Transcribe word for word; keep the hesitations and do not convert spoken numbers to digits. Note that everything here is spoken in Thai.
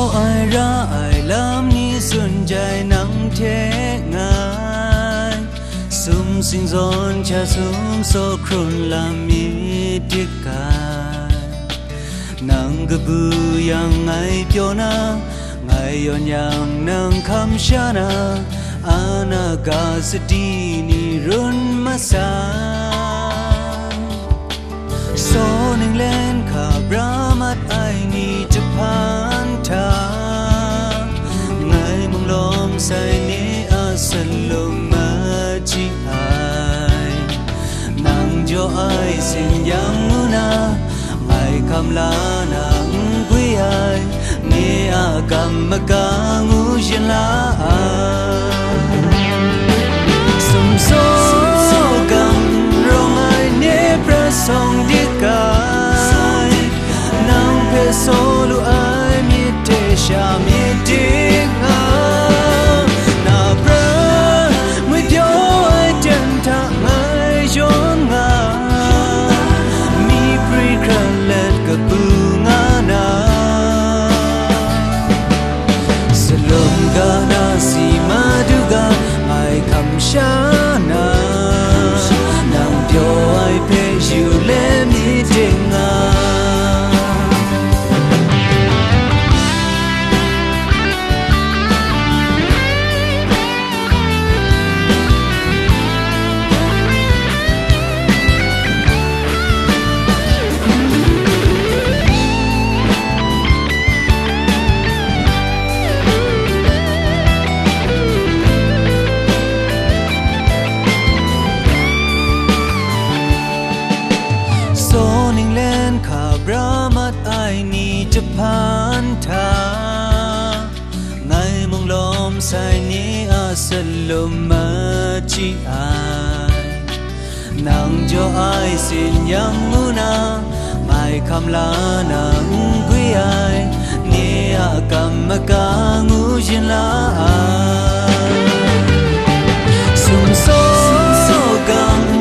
ไอระไอลำนี้สนใจนังเทงายสุมสิงซอนชาสุมโซครุนลำมีดิกายนังกบูยังไงเปียวนาไงย้อนยังนังคำชานาอานากาสตีนิรุนมาสาโซนึงเล่นข้าบรามัดไอนี่จะผ่านทางไงมึงลมใส่นี้อาสลมมาจีไอนังโจไอสิ่งยังงูนาไอคำลานังกุยไอนี่อากำมะกางูยินลาสุมโซกังร้องไอเนพระทรงดีกายนังเพโซลูไอมีเตชามีดิกานาพระไม่เดียวไอเดินทางไอย้อนงามีปรีครันเล็ดกับปูงานาสลมกานาสีมาดูกาไอคำชานานังเดียวไอเพอยู่เล่มีเดงาบรามัดไอนี่จะผ่านทางไงมองลมใส่นี้อาสลมมาจีไอนังโจไอสินยังงูนาไม่คำลานังกุยไอนี่อากำมะกางูยินลาสุมโซกัง